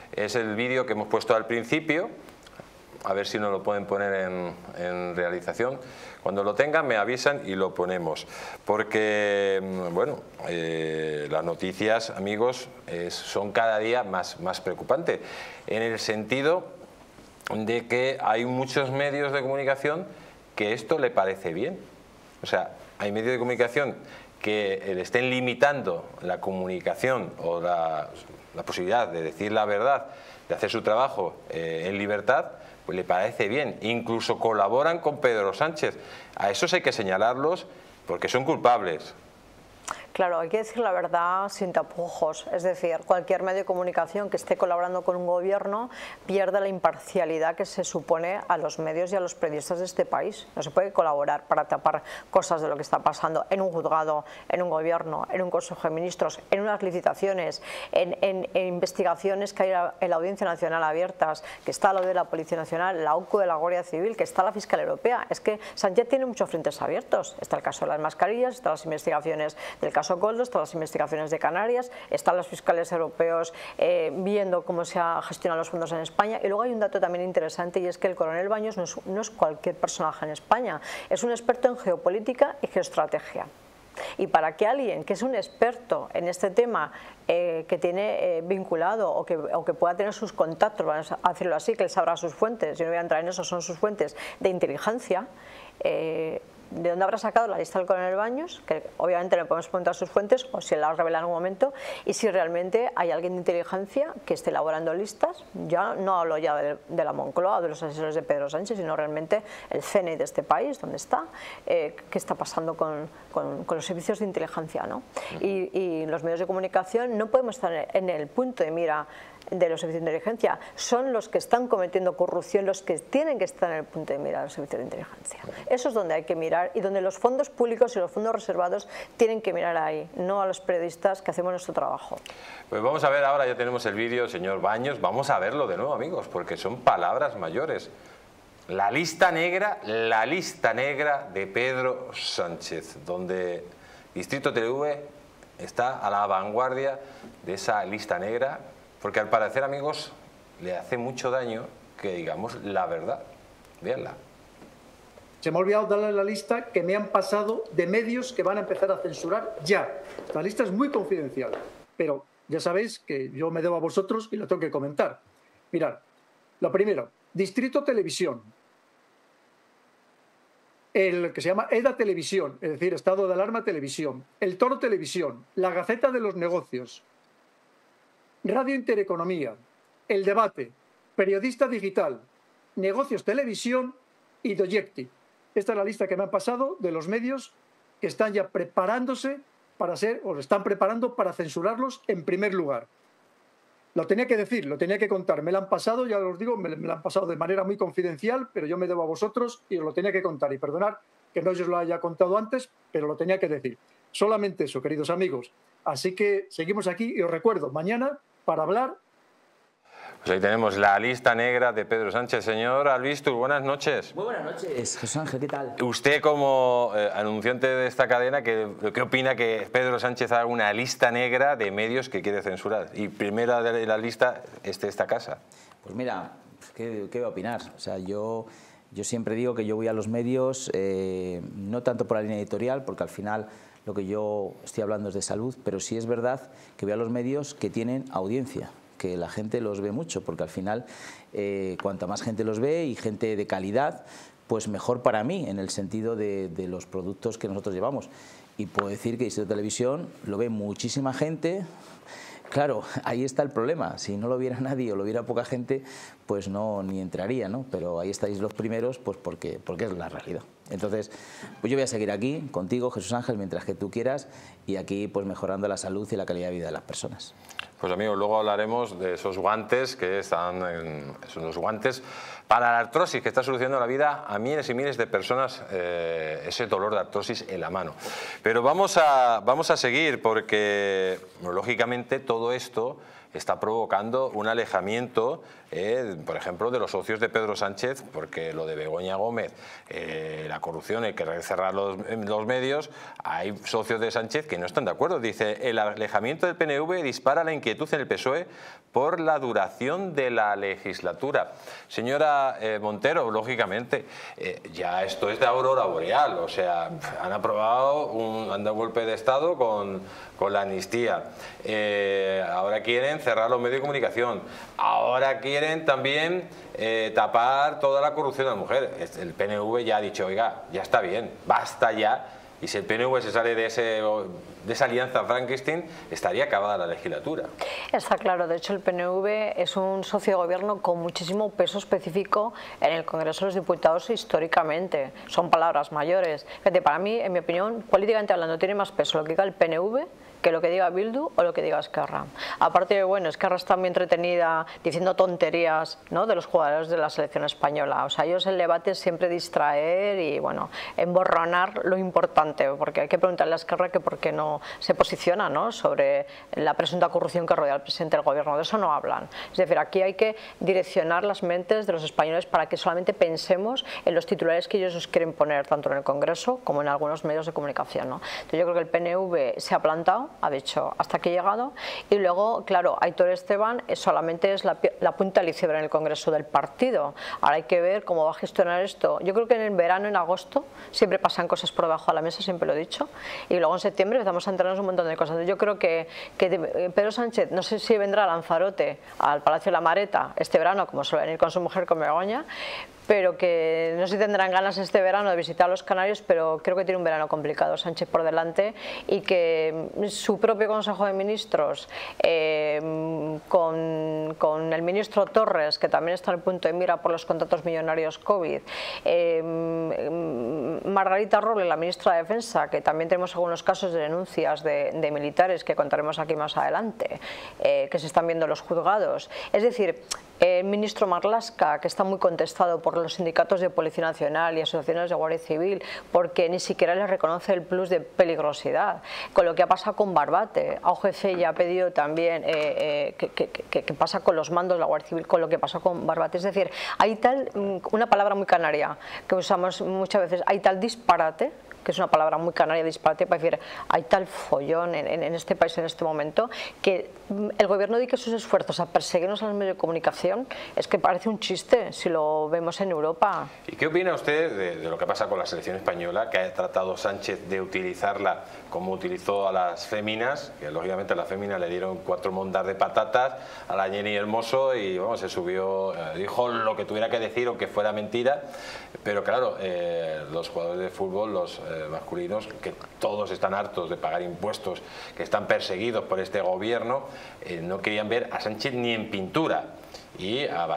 Es el vídeo que hemos puesto al principio. A ver si nos lo pueden poner en realización. Cuando lo tengan me avisan y lo ponemos. Porque, bueno, las noticias, amigos, son cada día más preocupantes. En el sentido de que hay muchos medios de comunicación que esto le parece bien. O sea, hay medios de comunicación que le estén limitando la comunicación o la posibilidad de decir la verdad, de hacer su trabajo en libertad, pues le parece bien. Incluso colaboran con Pedro Sánchez. A esos hay que señalarlos porque son culpables. Claro, hay que decir la verdad sin tapujos, es decir, cualquier medio de comunicación que esté colaborando con un gobierno pierde la imparcialidad que se supone a los medios y a los periodistas de este país. No se puede colaborar para tapar cosas de lo que está pasando en un juzgado, en un gobierno, en un consejo de ministros, en unas licitaciones, en investigaciones que hay en la Audiencia Nacional abiertas, que está lo de la Policía Nacional, la OCU de la Guardia Civil, que está la Fiscalía Europea. Es que Sánchez tiene muchos frentes abiertos. Está el caso de las mascarillas, están las investigaciones del caso Coldo, están las investigaciones de Canarias, están los fiscales europeos viendo cómo se ha gestionado los fondos en España. Y luego hay un dato también interesante, y es que el coronel Baños no es cualquier personaje en España, es un experto en geopolítica y geoestrategia. Y para que alguien que es un experto en este tema, que tiene vinculado o que pueda tener sus contactos, vamos a decirlo así, que él sabrá sus fuentes, yo no voy a entrar en eso, son sus fuentes de inteligencia, ¿de dónde habrá sacado la lista del coronel Baños? Que obviamente le podemos preguntar sus fuentes o si él la revela en un momento, y si realmente hay alguien de inteligencia que esté elaborando listas. Ya no hablo ya de la Moncloa o de los asesores de Pedro Sánchez, sino realmente el CNI de este país, ¿dónde está? ¿Qué está pasando con los servicios de inteligencia, ¿no? Y los medios de comunicación no podemos estar en el punto de mira de los servicios de inteligencia, son los que están cometiendo corrupción los que tienen que estar en el punto de mira de los servicios de inteligencia. Eso es donde hay que mirar y donde los fondos públicos y los fondos reservados tienen que mirar ahí, no a los periodistas que hacemos nuestro trabajo. Pues vamos a ver, ahora ya tenemos el vídeo, señor Baños, vamos a verlo de nuevo, amigos, porque son palabras mayores. La lista negra de Pedro Sánchez, donde Distrito TV está a la vanguardia de esa lista negra. Porque al parecer, amigos, le hace mucho daño que digamos la verdad. Véanla. Se me ha olvidado darle la lista que me han pasado de medios que van a empezar a censurar ya. La lista es muy confidencial, pero ya sabéis que yo me debo a vosotros y lo tengo que comentar. Mirad, lo primero, Distrito Televisión, el que se llama EDA Televisión, es decir, Estado de Alarma Televisión, El Toro Televisión, La Gaceta de los Negocios, Radio Intereconomía, El Debate, Periodista Digital, Negocios Televisión y Doyecti. Esta es la lista que me han pasado de los medios que están ya preparándose para ser, o están preparando para censurarlos en primer lugar. Lo tenía que decir, lo tenía que contar. Me lo han pasado, ya os digo, me lo han pasado de manera muy confidencial, pero yo me debo a vosotros y os lo tenía que contar. Y perdonad que no os lo haya contado antes, pero lo tenía que decir. Solamente eso, queridos amigos. Así que seguimos aquí y os recuerdo, mañana para hablar. Pues ahí tenemos la lista negra de Pedro Sánchez. Señor Albistur, buenas noches. Muy buenas noches, Jesús Ángel, ¿qué tal? Usted como anunciante de esta cadena, ¿qué opina que Pedro Sánchez haga una lista negra de medios que quiere censurar? Y primera de la lista esta casa. Pues mira, ¿qué voy a opinar? O sea, yo siempre digo que yo voy a los medios, no tanto por la línea editorial, porque al final lo que yo estoy hablando es de salud, pero sí es verdad que voy a los medios que tienen audiencia, que la gente los ve mucho, porque al final cuanta más gente los ve y gente de calidad, pues mejor para mí en el sentido de los productos que nosotros llevamos. Y puedo decir que Distrito Televisión lo ve muchísima gente. Claro, ahí está el problema. Si no lo viera nadie o lo viera poca gente, pues no ni entraría, ¿no? Pero ahí estáis los primeros, pues porque es la realidad. Entonces, pues yo voy a seguir aquí contigo, Jesús Ángel, mientras que tú quieras, y aquí pues mejorando la salud y la calidad de vida de las personas. Pues amigos, luego hablaremos de esos guantes que son los guantes para la artrosis, que está solucionando la vida a miles y miles de personas, ese dolor de artrosis en la mano. Pero vamos a seguir porque, lógicamente, todo esto está provocando un alejamiento, por ejemplo, de los socios de Pedro Sánchez, porque lo de Begoña Gómez, la corrupción, hay que cerrar los medios, hay socios de Sánchez que no están de acuerdo. Dice, el alejamiento del PNV dispara la inquietud en el PSOE por la duración de la legislatura. Señora Montero, lógicamente, ya esto es de aurora boreal, o sea, han aprobado han dado golpe de Estado con la amnistía, ahora quieren cerrar los medios de comunicación, ahora quieren también tapar toda la corrupción de la mujer. El PNV ya ha dicho, oiga, ya está bien, basta ya, y si el PNV se sale de esa alianza Frankenstein, estaría acabada la legislatura. Está claro, de hecho el PNV es un socio de gobierno con muchísimo peso específico en el Congreso de los Diputados históricamente, son palabras mayores. Fíjate, para mí, en mi opinión, políticamente hablando, tiene más peso lo que diga el PNV que lo que diga Bildu o lo que diga Esquerra. Aparte, bueno, Esquerra está muy entretenida diciendo tonterías, ¿no?, de los jugadores de la selección española. O sea, ellos el debate es siempre distraer y, bueno, emborronar lo importante, porque hay que preguntarle a Esquerra que por qué no se posiciona, ¿no?, sobre la presunta corrupción que rodea al presidente del gobierno. De eso no hablan. Es decir, aquí hay que direccionar las mentes de los españoles para que solamente pensemos en los titulares que ellos nos quieren poner, tanto en el Congreso como en algunos medios de comunicación, ¿no? Entonces yo creo que el PNV se ha plantado, ha dicho hasta aquí he llegado, y luego, claro, Aitor Esteban solamente es la punta del iceberg en el Congreso del partido. Ahora hay que ver cómo va a gestionar esto. Yo creo que en el verano, en agosto, siempre pasan cosas por debajo de la mesa, siempre lo he dicho, y luego en septiembre empezamos a enterarnos un montón de cosas. Yo creo que Pedro Sánchez, no sé si vendrá a Lanzarote, al Palacio de la Mareta, este verano, como suele venir con su mujer, con Begoña, pero que no sé si tendrán ganas este verano de visitar los Canarios, pero creo que tiene un verano complicado Sánchez por delante, y que su propio Consejo de Ministros, con el ministro Torres, que también está en el punto de mira por los contratos millonarios COVID, Margarita Robles, la ministra de Defensa, que también tenemos algunos casos de denuncias de militares que contaremos aquí más adelante, que se están viendo en los juzgados. Es decir, el ministro Marlaska, que está muy contestado por los sindicatos de Policía Nacional y asociaciones de Guardia Civil, porque ni siquiera les reconoce el plus de peligrosidad. Con lo que ha pasado con Barbate, a OGC ya ha pedido también qué pasa con los mandos de la Guardia Civil, con lo que pasó con Barbate. Es decir, hay tal, una palabra muy canaria que usamos muchas veces, hay tal disparate, que es una palabra muy canaria, disparate, para decir, hay tal follón en este país en este momento, que el gobierno dedique sus esfuerzos a perseguirnos a los medios de comunicación, es que parece un chiste si lo vemos en Europa. ¿Y qué opina usted de lo que pasa con la selección española, que ha tratado Sánchez de utilizarla como utilizó a las féminas, que lógicamente a las féminas le dieron 4 mondas de patatas, a la Jenny Hermoso, y bueno, se subió, dijo lo que tuviera que decir o que fuera mentira, pero claro, los jugadores de fútbol, los masculinos, que todos están hartos de pagar impuestos, que están perseguidos por este gobierno, no querían ver a Sánchez ni en pintura, y a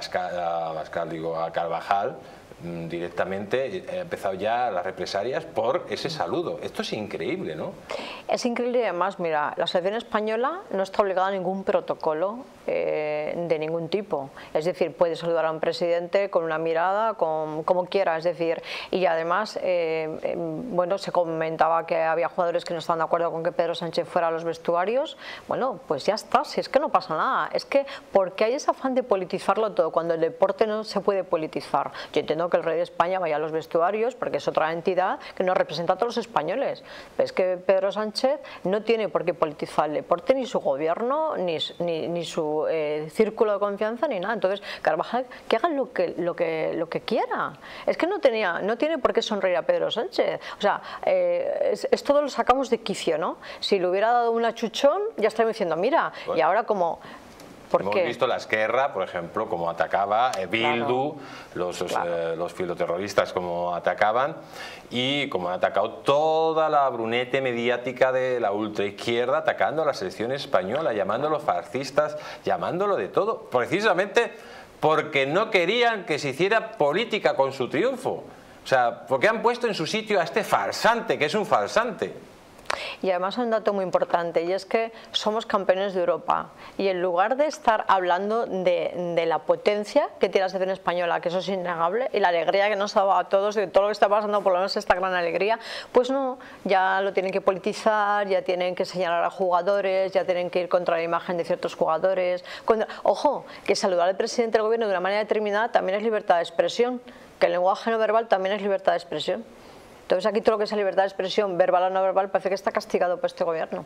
Carvajal directamente ha empezado ya las represalias por ese saludo. Esto es increíble, ¿no? Es increíble, y además, mira, la selección española no está obligada a ningún protocolo de ningún tipo. Es decir, puede saludar a un presidente con una mirada, como quiera, es decir, y además, bueno, se comentaba que había jugadores que no estaban de acuerdo con que Pedro Sánchez fuera a los vestuarios. Bueno, pues ya está, si es que no pasa nada. Es que, ¿por qué hay ese afán de politizarlo todo cuando el deporte no se puede politizar? Yo entiendo que el rey de España vaya a los vestuarios porque es otra entidad que nos representa a todos los españoles. Pero es que Pedro Sánchez no tiene por qué politizar el deporte, ni su gobierno, ni su círculo de confianza, ni nada. Entonces, Carvajal, que haga lo que quiera. Es que no tiene por qué sonreír a Pedro Sánchez. O sea, es todo lo sacamos de quicio, ¿no? Si le hubiera dado un achuchón, ya estaríamos diciendo, mira, bueno, y ahora como... Hemos visto la Esquerra, por ejemplo, como atacaba Bildu, claro, los filoterroristas como atacaban, y como han atacado toda la brunete mediática de la ultraizquierda, atacando a la selección española, llamándolos fascistas, llamándolo de todo, precisamente porque no querían que se hiciera política con su triunfo. O sea, porque han puesto en su sitio a este farsante, que es un farsante. Y además hay un dato muy importante, y es que somos campeones de Europa, y en lugar de estar hablando de la potencia que tiene la selección española, que eso es innegable, y la alegría que nos ha dado a todos de todo lo que está pasando, por lo menos esta gran alegría, pues no, ya lo tienen que politizar, ya tienen que señalar a jugadores, ya tienen que ir contra la imagen de ciertos jugadores. Ojo, que saludar al presidente del gobierno de una manera determinada también es libertad de expresión, que el lenguaje no verbal también es libertad de expresión. Entonces aquí todo lo que es libertad de expresión, verbal o no verbal, parece que está castigado por este gobierno.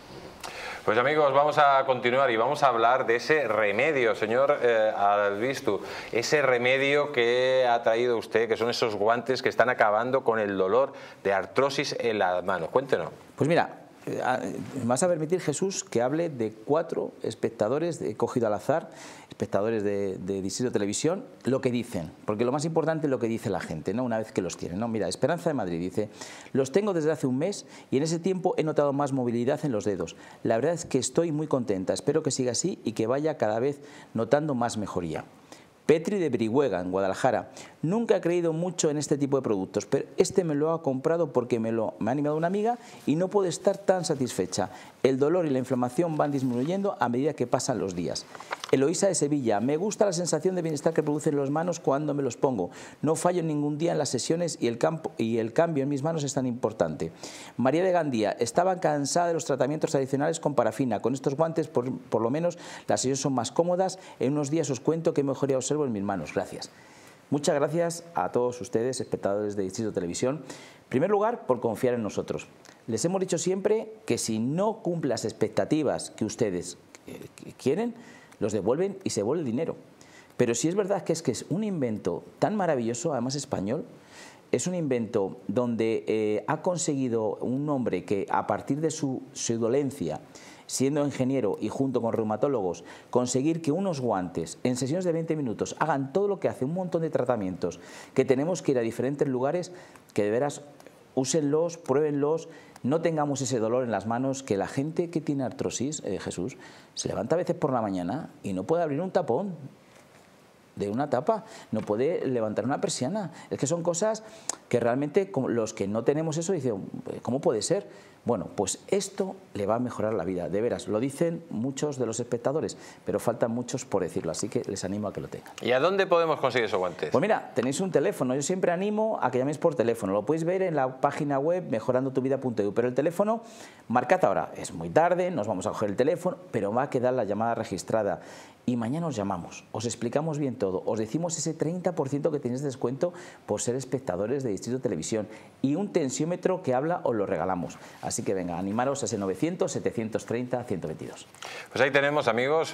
Pues amigos, vamos a continuar y vamos a hablar de ese remedio, señor Albistu, ese remedio que ha traído usted, que son esos guantes que están acabando con el dolor de artrosis en las manos. Cuéntenos. Pues mira, me vas a permitir, Jesús, que hable de 4 espectadores, he cogido al azar, espectadores de Distrito Televisión, lo que dicen, porque lo más importante es lo que dice la gente, ¿no? Una vez que los tienen, ¿no? Mira, Esperanza de Madrid dice: los tengo desde hace un mes y en ese tiempo he notado más movilidad en los dedos. La verdad es que estoy muy contenta, espero que siga así y que vaya cada vez notando más mejoría. Petri de Brihuega, en Guadalajara: nunca he creído mucho en este tipo de productos, pero este me lo ha comprado porque me ha animado una amiga y no puedo estar tan satisfecha. El dolor y la inflamación van disminuyendo a medida que pasan los días. Eloísa de Sevilla: me gusta la sensación de bienestar que producen las manos cuando me los pongo. No fallo ningún día en las sesiones y el cambio en mis manos es tan importante. María de Gandía: estaba cansada de los tratamientos tradicionales con parafina. Con estos guantes por lo menos las sesiones son más cómodas. En unos días os cuento qué mejoría observo en mis manos. Gracias. Muchas gracias a todos ustedes, espectadores de Distrito Televisión. En primer lugar, por confiar en nosotros. Les hemos dicho siempre que si no cumple las expectativas que ustedes quieren, los devuelven y se vuelve el dinero. Pero si es verdad que es un invento tan maravilloso, además español, es un invento donde ha conseguido un hombre que a partir de su dolencia, siendo ingeniero y junto con reumatólogos, conseguir que unos guantes en sesiones de 20 minutos hagan todo lo que hace, un montón de tratamientos, que tenemos que ir a diferentes lugares, que de veras úsenlos, pruébenlos, no tengamos ese dolor en las manos, que la gente que tiene artrosis, Jesús, se levanta a veces por la mañana y no puede abrir un tapón de una tapa, no puede levantar una persiana. Es que son cosas que realmente los que no tenemos eso dicen, ¿cómo puede ser? Bueno, pues esto le va a mejorar la vida, de veras, lo dicen muchos de los espectadores, pero faltan muchos por decirlo, así que les animo a que lo tengan. ¿Y a dónde podemos conseguir esos guantes? Pues mira, tenéis un teléfono, yo siempre animo a que llaméis por teléfono, lo podéis ver en la página web mejorandotuvida.eu, pero el teléfono, marcad ahora, es muy tarde, nos vamos a coger el teléfono, pero va a quedar la llamada registrada. Y mañana os llamamos, os explicamos bien todo, os decimos ese 30% que tenéis de descuento por ser espectadores de Distrito Televisión y un tensiómetro que habla os lo regalamos. Así que venga, animaros a ese 900-730-122. Pues ahí tenemos, amigos,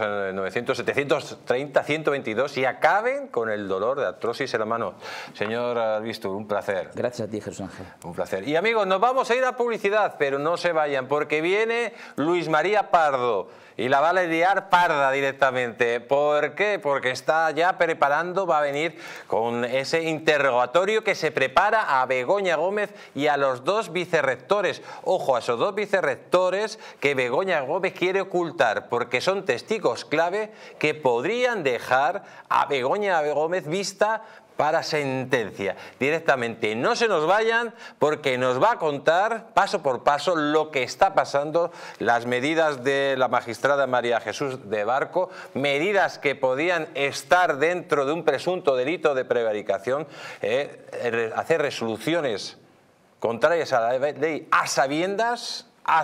900-730-122 y acaben con el dolor de artrosis en la mano. Señor Albistu, un placer. Gracias a ti, Jesús Ángel. Un placer. Y amigos, nos vamos a ir a publicidad, pero no se vayan porque viene Luis María Pardo. Y la va a liar parda directamente. ¿Por qué? Porque está ya preparando, va a venir con ese interrogatorio que se prepara a Begoña Gómez y a los 2 vicerrectores. Ojo, a esos 2 vicerrectores que Begoña Gómez quiere ocultar, porque son testigos clave que podrían dejar a Begoña Gómez vista para sentencia. Directamente no se nos vayan porque nos va a contar paso por paso lo que está pasando, las medidas de la magistrada María Jesús de Barco, medidas que podían estar dentro de un presunto delito de prevaricación, hacer resoluciones contrarias a la ley a sabiendas,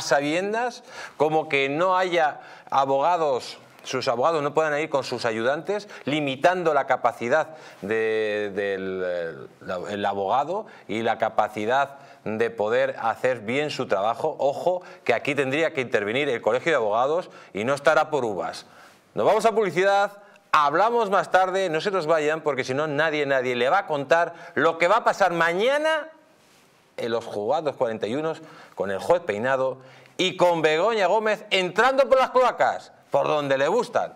como que no haya abogados, sus abogados no puedan ir con sus ayudantes, limitando la capacidad del abogado y la capacidad de poder hacer bien su trabajo. Ojo, que aquí tendría que intervenir el Colegio de Abogados y no estará por uvas. Nos vamos a publicidad, hablamos más tarde, no se nos vayan porque si no nadie le va a contar lo que va a pasar mañana en los juzgados 41 con el juez Peinado y con Begoña Gómez entrando por las cloacas, por donde le gustan.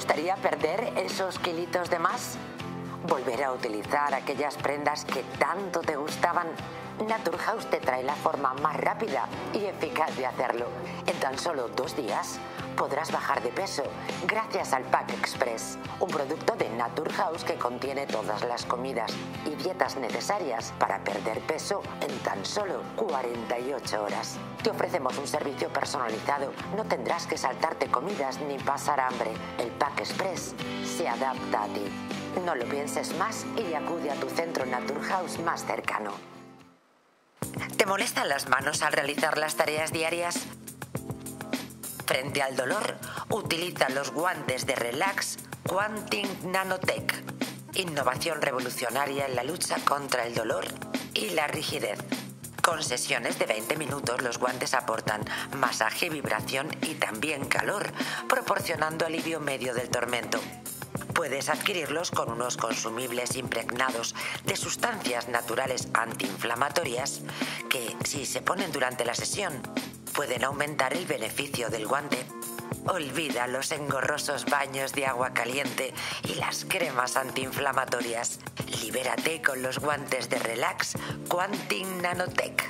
gustaría perder esos kilitos de más? ¿Volver a utilizar aquellas prendas que tanto te gustaban? Naturhaus te trae la forma más rápida y eficaz de hacerlo. En tan solo 2 días podrás bajar de peso gracias al Pack Express, un producto de Naturhaus que contiene todas las comidas y dietas necesarias para perder peso en tan solo 48 horas. Te ofrecemos un servicio personalizado, no tendrás que saltarte comidas ni pasar hambre. El Pack Express se adapta a ti. No lo pienses más y acude a tu centro Naturhaus más cercano. ¿Te molestan las manos al realizar las tareas diarias? Frente al dolor, utiliza los guantes de Relax Quantum Nanotech. Innovación revolucionaria en la lucha contra el dolor y la rigidez. Con sesiones de 20 minutos, los guantes aportan masaje, vibración y también calor, proporcionando alivio medio del tormento. Puedes adquirirlos con unos consumibles impregnados de sustancias naturales antiinflamatorias que, si se ponen durante la sesión, pueden aumentar el beneficio del guante. Olvida los engorrosos baños de agua caliente y las cremas antiinflamatorias. Libérate con los guantes de Relax Quantum Nanotech.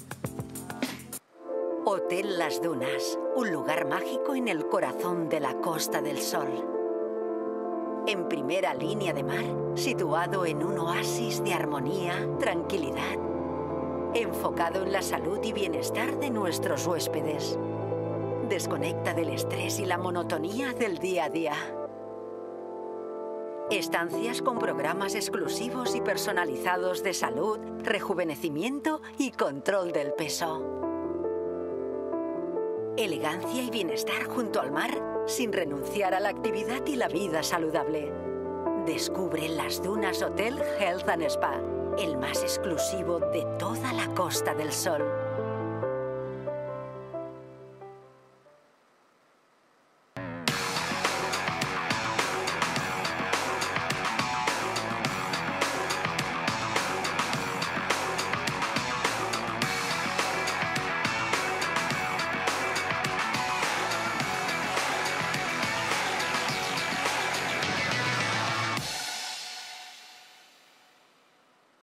Hotel Las Dunas, un lugar mágico en el corazón de la Costa del Sol. En primera línea de mar, situado en un oasis de armonía, tranquilidad, enfocado en la salud y bienestar de nuestros huéspedes. Desconecta del estrés y la monotonía del día a día. Estancias con programas exclusivos y personalizados de salud, rejuvenecimiento y control del peso. Elegancia y bienestar junto al mar, sin renunciar a la actividad y la vida saludable. Descubre Las Dunas Hotel Health and Spa, el más exclusivo de toda la Costa del Sol.